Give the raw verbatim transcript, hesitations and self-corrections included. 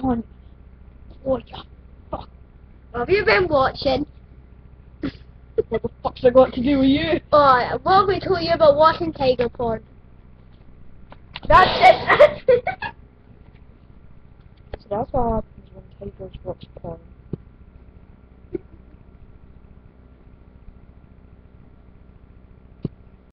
cunt. What the fuck? What have you been watching? What the fuck's that got to do with you? Alright, what we told you about watching tiger porn. That's it. So that's what happens when tigers watch porn.